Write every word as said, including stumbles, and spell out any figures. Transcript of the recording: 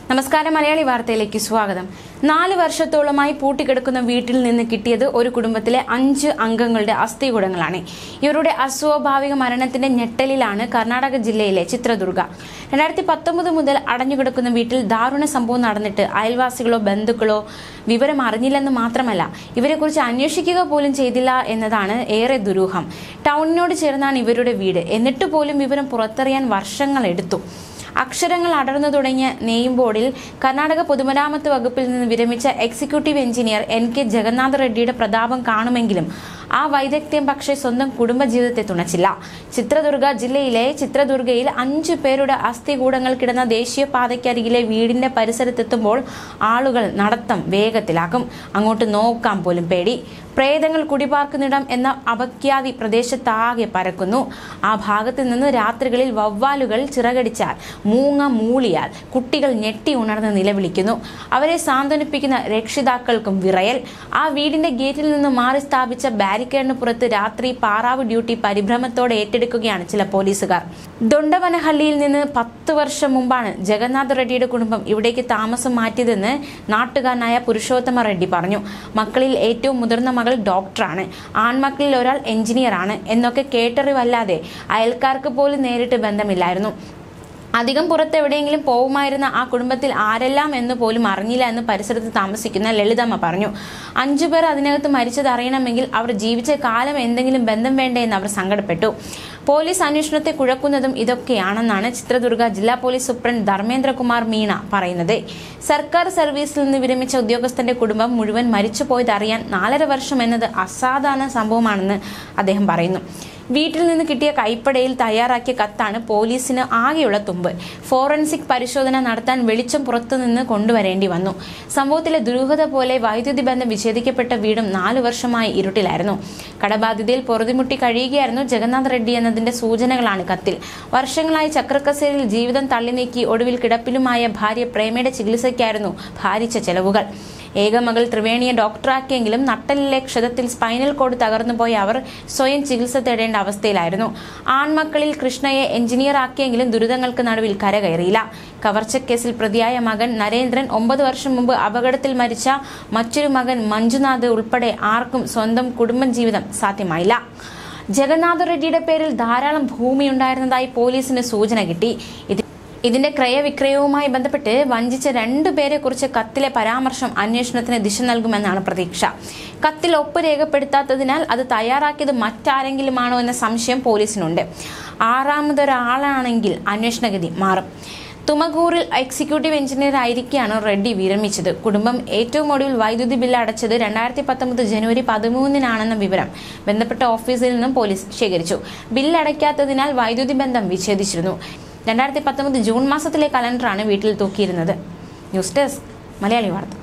നമസ്കാരം, മലയാളി വാർത്തയിലേക്ക് സ്വാഗതം. നാല് വർഷത്തോളമായി പൂട്ടിക്കിടക്കുന്ന വീട്ടിൽ നിന്ന് കിട്ടിയത് ഒരു കുടുംബത്തിലെ അഞ്ച് അംഗങ്ങളുടെ അസ്ഥികൂടങ്ങളാണ്. ഇവരുടെ അസ്വാഭാവിക മരണത്തിന്റെ ഞെട്ടലിലാണ് കർണാടക ജില്ലയിലെ ചിത്രദുർഗ. രണ്ടായിരത്തി പത്തൊമ്പത് മുതൽ അടഞ്ഞുകിടക്കുന്ന വീട്ടിൽ ദാരുണ സംഭവം നടന്നിട്ട് അയൽവാസികളോ ബന്ധുക്കളോ വിവരം അറിഞ്ഞില്ലെന്ന് മാത്രമല്ല, ഇവരെക്കുറിച്ച് അന്വേഷിക്കുക പോലും ചെയ്തില്ല എന്നതാണ് ഏറെ ദുരൂഹം. ടൗണിനോട് ചേർന്നാണ് ഇവരുടെ വീട്. എന്നിട്ട് പോലും വിവരം പുറത്തറിയാൻ വർഷങ്ങളെടുത്തു. അക്ഷരങ്ങൾ അടർന്നു തുടങ്ങിയ നെയിം ബോർഡിൽ കർണാടക പൊതുമരാമത്ത് വകുപ്പിൽ നിന്ന് വിരമിച്ച executive engineer N K Jagannatha റെഡ്ഡിയുടെ പ്രതാപം കാണുമെങ്കിലും ആ വൈദഗ്ധ്യം പക്ഷേ സ്വന്തം കുടുംബജീവിതത്തെ തുണച്ചില്ല. ചിത്രദുർഗ ജില്ലയിലെ ചിത്രദുർഗയിൽ അഞ്ചു പേരുടെ അസ്ഥികൂടങ്ങൾ കിടന്ന ദേശീയപാതയ്ക്കരികിലെ വീടിന്റെ പരിസരത്തെത്തുമ്പോൾ ആളുകൾ നടത്തം വേഗത്തിലാക്കും. അങ്ങോട്ട് നോക്കാൻ പോലും പേടി. പ്രേതങ്ങൾ കുടിപാർക്കുന്നിടം എന്ന അപഖ്യാതി പ്രദേശത്താകെ പരക്കുന്നു. ആ ഭാഗത്ത് നിന്ന് രാത്രികളിൽ വവ്വാലുകൾ ചിറകടിച്ചാൽ, മൂങ്ങ മൂളിയാൽ കുട്ടികൾ ഞെട്ടി ഉണർന്ന് നിലവിളിക്കുന്നു. അവരെ സാന്ത്വനിപ്പിക്കുന്ന രക്ഷിതാക്കൾക്കും വിറയൽ. ആ വീടിന്റെ ഗേറ്റിൽ നിന്ന് മാറി സ്ഥാപിച്ച ബാരിക്കേഡിന് പുറത്ത് രാത്രി പാറാവ് ഡ്യൂട്ടി പരിഭ്രമത്തോടെ ഏറ്റെടുക്കുകയാണ് ചില പോലീസുകാർ. ദൊണ്ടവനഹള്ളിയിൽ നിന്ന് പത്ത് വർഷം മുമ്പാണ് ജഗന്നാഥ റെഡ്ഡിയുടെ കുടുംബം ഇവിടേക്ക് താമസം മാറ്റിയതെന്ന് നാട്ടുകാരനായ പുരുഷോത്തമ റെഡ്ഡി പറഞ്ഞു. മക്കളിൽ ഏറ്റവും മുതിർന്ന മകൾ ഡോക്ടറാണ്, ആൺമക്കളിൽ ഒരാൾ എഞ്ചിനീയറാണ് എന്നൊക്കെ കേട്ടറിവല്ലാതെ അയൽക്കാർക്ക് പോലും നേരിട്ട് ബന്ധമില്ലായിരുന്നു. അധികം പുറത്ത് എവിടെയെങ്കിലും പോവുമായിരുന്ന ആ കുടുംബത്തിൽ ആരെല്ലാം എന്ന് പോലും അറിഞ്ഞില്ല എന്ന് പരിസരത്ത് താമസിക്കുന്ന ലളിതമ്മ പറഞ്ഞു. അഞ്ചു പേർ അതിനകത്ത് മരിച്ചത് അറിയണമെങ്കിൽ അവർ ജീവിച്ച കാലം എന്തെങ്കിലും ബന്ധം വേണ്ടേ എന്ന് അവർ സങ്കടപ്പെട്ടു. പോലീസ് അന്വേഷണത്തെ കുഴക്കുന്നതും ഇതൊക്കെയാണെന്നാണ് ചിത്രദുർഗ ജില്ലാ പോലീസ് സൂപ്രണ്ട് ധർമ്മേന്ദ്രകുമാർ മീണ പറയുന്നത്. സർക്കാർ സർവീസിൽ നിന്ന് വിരമിച്ച ഉദ്യോഗസ്ഥന്റെ കുടുംബം മുഴുവൻ മരിച്ചുപോയത് അറിയാൻ നാലര വർഷം എന്നത് അസാധാരണ സംഭവമാണെന്ന് അദ്ദേഹം പറയുന്നു. വീട്ടിൽ നിന്ന് കിട്ടിയ കൈപ്പടയിൽ തയ്യാറാക്കിയ കത്താണ് പോലീസിന് ആകെയുള്ള തുമ്പ്. ഫോറൻസിക് പരിശോധന നടത്താൻ വെളിച്ചം പുറത്തുനിന്ന് കൊണ്ടുവരേണ്ടി വന്നു. സംഭവത്തിലെ ദുരൂഹത പോലെ വൈദ്യുതി ബന്ധം വിച്ഛേദിക്കപ്പെട്ട വീടും നാലു വർഷമായി ഇരുട്ടിലായിരുന്നു. കടബാധ്യതയിൽ പൊറുതിമുട്ടി കഴിയുകയായിരുന്നു ജഗന്നാഥ റെഡ്ഡി എന്നതിന്റെ സൂചനകളാണ് കത്തിൽ. വർഷങ്ങളായി ചക്രക്കസേരയിൽ ജീവിതം തള്ളി നീക്കി ഒടുവിൽ കിടപ്പിലുമായ ഭാര്യ പ്രേമയുടെ ചികിത്സയ്ക്കായിരുന്നു ഭാരിച്ച ചെലവുകൾ. ഏകമകൾ ത്രിവേണിയെ ഡോക്ടറാക്കിയെങ്കിലും നട്ടലിലെ ക്ഷതത്തിൽ സ്പൈനൽ കോഡ് തകർന്നുപോയ അവർ സ്വയം ചികിത്സ തേടേണ്ട അവസ്ഥയിലായിരുന്നു. ആൺമക്കളിൽ കൃഷ്ണയെ എഞ്ചിനീയർ ആക്കിയെങ്കിലും ദുരിതങ്ങൾക്ക് നടുവിൽ കരകയറിയില്ല. കവർച്ചക്കേസിൽ പ്രതിയായ മകൻ നരേന്ദ്രൻ, ഒമ്പത് വർഷം മുമ്പ് അപകടത്തിൽ മരിച്ച മറ്റൊരു മകൻ മഞ്ജുനാഥ് ഉൾപ്പെടെ ആർക്കും സ്വന്തം കുടുംബ ജീവിതം സാധ്യമായില്ല. ജഗന്നാഥ റെഡ്ഡിയുടെ പേരിൽ ധാരാളം ഭൂമി ഉണ്ടായിരുന്നതായി പോലീസിന് സൂചന കിട്ടി. ഇതിന്റെ ക്രയവിക്രയവുമായി ബന്ധപ്പെട്ട് വഞ്ചിച്ച രണ്ടു പേരെ കുറിച്ച് കത്തിലെ പരാമർശം അന്വേഷണത്തിന് ദിശ നൽകുമെന്നാണ് പ്രതീക്ഷ. കത്തിൽ ഒപ്പ് രേഖപ്പെടുത്താത്തതിനാൽ അത് തയ്യാറാക്കിയത് മറ്റാരെങ്കിലുമാണോ എന്ന സംശയം പോലീസിനുണ്ട്. ആറാമതൊരാളാണെങ്കിൽ അന്വേഷണഗതി മാറും. തുമകൂറിൽ എക്സിക്യൂട്ടീവ് എഞ്ചിനീയർ ആയിരിക്കെയാണ് റെഡ്ഡി വിരമിച്ചത്. കുടുംബം ഏറ്റവും ഒടുവിൽ വൈദ്യുതി ബില്ല് അടച്ചത് രണ്ടായിരത്തി പത്തൊമ്പത് ജനുവരി പതിമൂന്നിനാണെന്ന വിവരം ബന്ധപ്പെട്ട ഓഫീസിൽ നിന്നും പോലീസ് ശേഖരിച്ചു. ബില്ല് അടയ്ക്കാത്തതിനാൽ വൈദ്യുതി ബന്ധം വിച്ഛേദിച്ചിരുന്നു. രണ്ടായിരത്തി പത്തൊമ്പത് ജൂൺ മാസത്തിലെ കലണ്ടറാണ് വീട്ടിൽ തൂക്കിയിരുന്നത്. ന്യൂസ് ഡെസ്ക്, മലയാളി വാർത്ത.